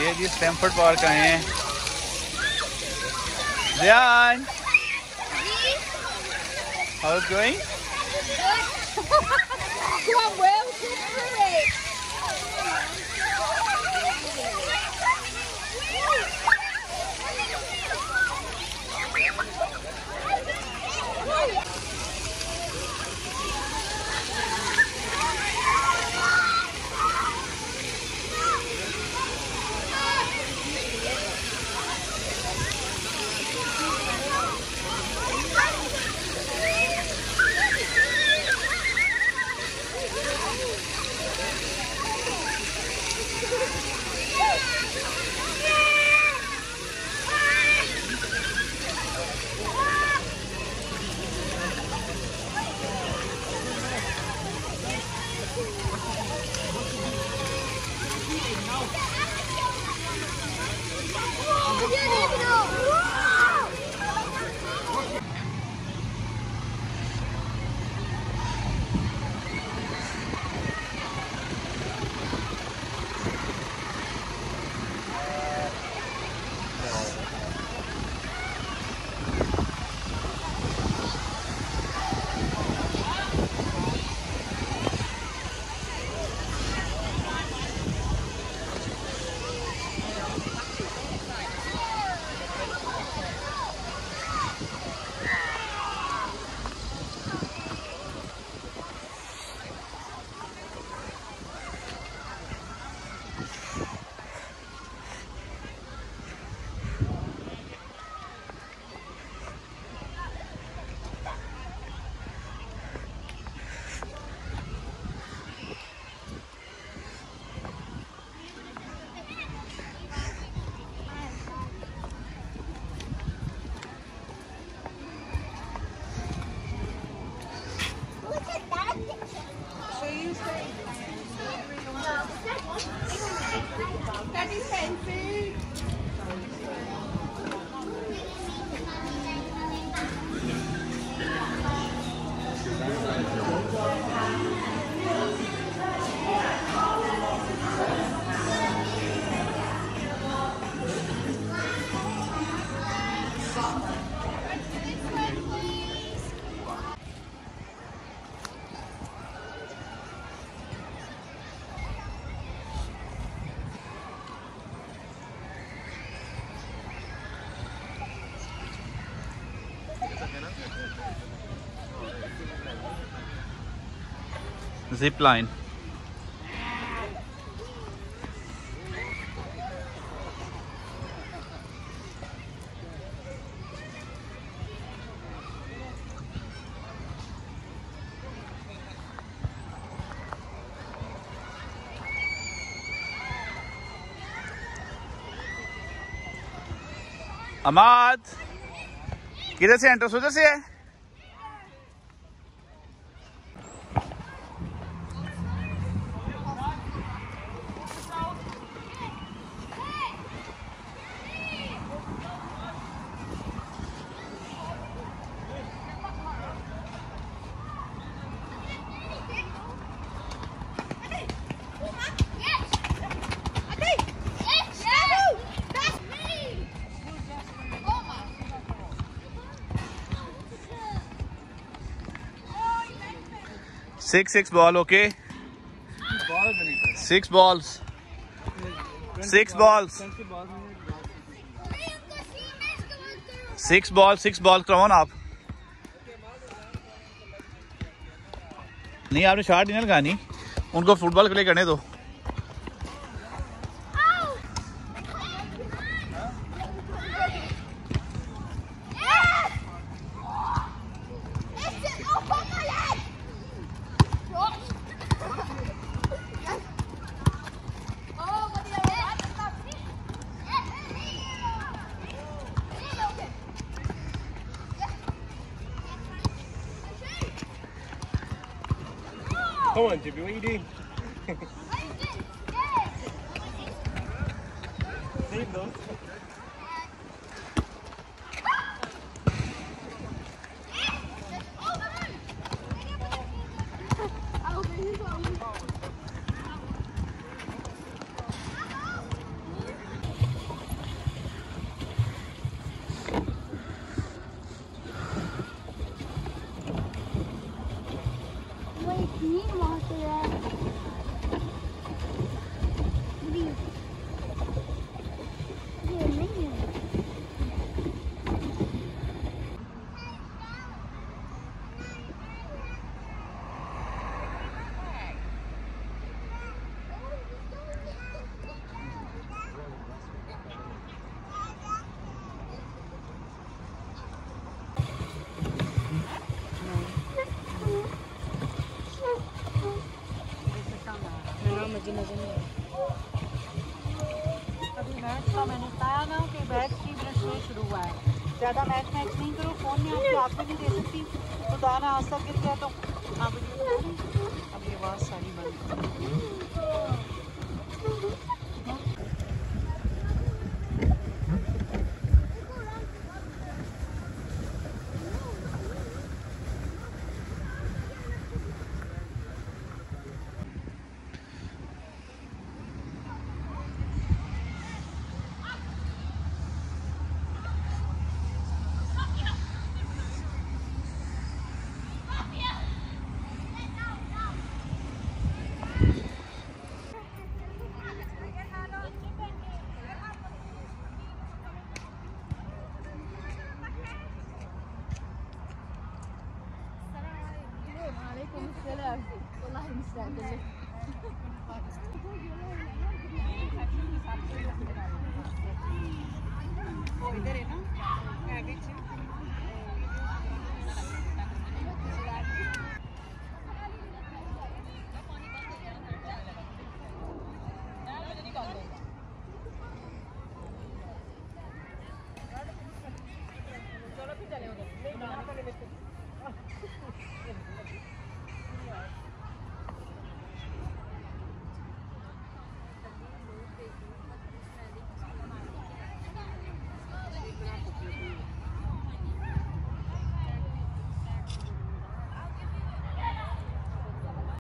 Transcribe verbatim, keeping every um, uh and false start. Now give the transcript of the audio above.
ये जी Stamford park आए हैं। Zian, how is it going? Come on, Will, get through it. That is fancy. Zip line. अमाद किधर से entrance उधर से है? Six, six ball, okay? Six balls. Six balls. Six balls, six balls. Come on आप. नहीं आपने shot नहीं लगानी, उनको फुटबॉल प्ले करने दो. Come on, Jippy, what are you doing? Save those. वहाँ से यार ये नहीं है। मुझे नजर नहीं आया। अभी मैच का मैंने बताया ना कि बैच की मिनट से शुरू हुआ है। ज़्यादा मैच मैच नहीं करो, फ़ोन में आपकी आँखें नहीं दे सकती। तो दाना हादसा गिर गया तो आप ये बता रही, अब ये आवाज़ सारी बंद। عليكم السلام والله مستعجلة इधर है ना